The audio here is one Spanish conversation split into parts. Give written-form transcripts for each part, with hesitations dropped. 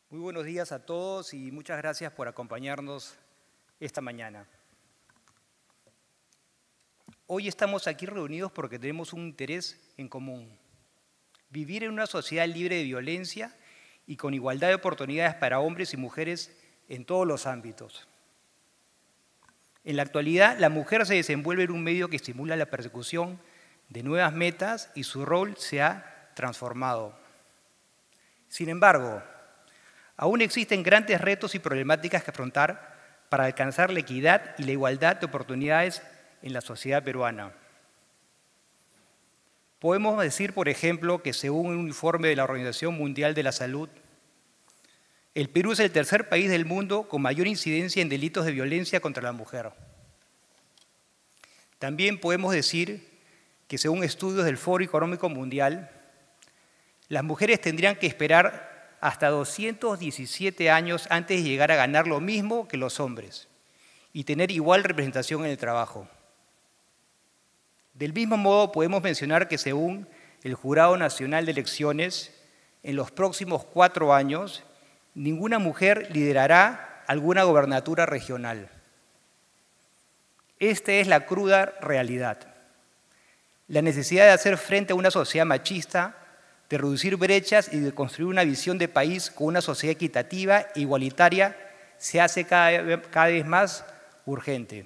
Muy buenos días a todos y muchas gracias por acompañarnos esta mañana. Hoy estamos aquí reunidos porque tenemos un interés en común: vivir en una sociedad libre de violencia y con igualdad de oportunidades para hombres y mujeres en todos los ámbitos. En la actualidad, la mujer se desenvuelve en un medio que estimula la persecución de nuevas metas y su rol se ha transformado. Sin embargo, aún existen grandes retos y problemáticas que afrontar para alcanzar la equidad y la igualdad de oportunidades en la sociedad peruana. Podemos decir, por ejemplo, que según un informe de la Organización Mundial de la Salud, el Perú es el tercer país del mundo con mayor incidencia en delitos de violencia contra la mujer. También podemos decir que según estudios del Foro Económico Mundial, las mujeres tendrían que esperar hasta 217 años antes de llegar a ganar lo mismo que los hombres y tener igual representación en el trabajo. Del mismo modo, podemos mencionar que según el Jurado Nacional de Elecciones, en los próximos 4 años, ninguna mujer liderará alguna gobernatura regional. Esta es la cruda realidad. La necesidad de hacer frente a una sociedad machista, de reducir brechas y de construir una visión de país con una sociedad equitativa e igualitaria se hace cada vez más urgente.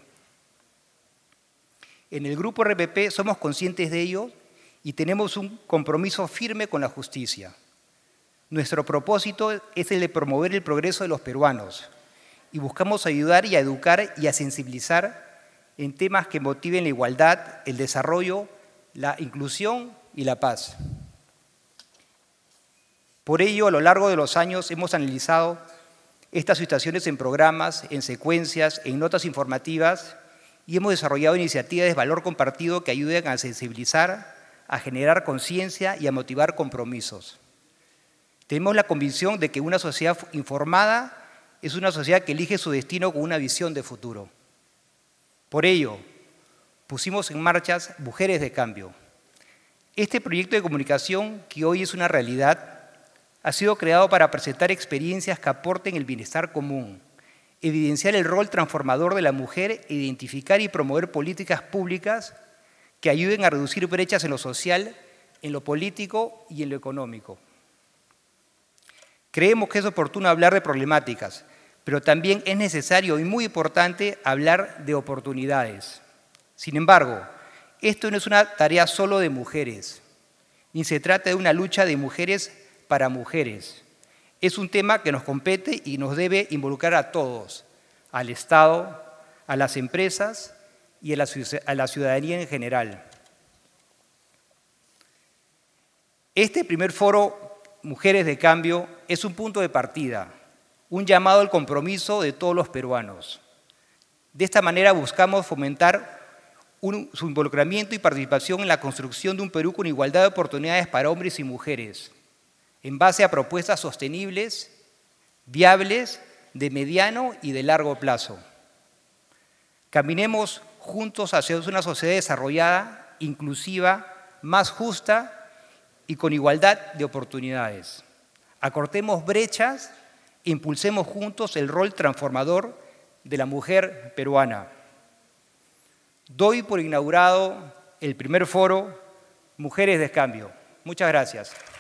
En el Grupo RPP somos conscientes de ello y tenemos un compromiso firme con la justicia. Nuestro propósito es el de promover el progreso de los peruanos y buscamos ayudar y a educar y a sensibilizar en temas que motiven la igualdad, el desarrollo, la inclusión y la paz. Por ello, a lo largo de los años hemos analizado estas situaciones en programas, en secuencias, en notas informativas y hemos desarrollado iniciativas de valor compartido que ayuden a sensibilizar, a generar conciencia y a motivar compromisos. Tenemos la convicción de que una sociedad informada es una sociedad que elige su destino con una visión de futuro. Por ello, pusimos en marcha Mujeres de Cambio. Este proyecto de comunicación, que hoy es una realidad, ha sido creado para presentar experiencias que aporten el bienestar común, evidenciar el rol transformador de la mujer e identificar y promover políticas públicas que ayuden a reducir brechas en lo social, en lo político y en lo económico. Creemos que es oportuno hablar de problemáticas, pero también es necesario y muy importante hablar de oportunidades. Sin embargo, esto no es una tarea solo de mujeres, ni se trata de una lucha de mujeres para mujeres. Es un tema que nos compete y nos debe involucrar a todos, al Estado, a las empresas y a la ciudadanía en general. Este primer foro Mujeres de Cambio es un punto de partida, un llamado al compromiso de todos los peruanos. De esta manera buscamos fomentar su involucramiento y participación en la construcción de un Perú con igualdad de oportunidades para hombres y mujeres, en base a propuestas sostenibles, viables, de mediano y de largo plazo. Caminemos juntos hacia una sociedad desarrollada, inclusiva, más justa y con igualdad de oportunidades. Acortemos brechas e impulsemos juntos el rol transformador de la mujer peruana. Doy por inaugurado el primer foro Mujeres de Cambio. Muchas gracias.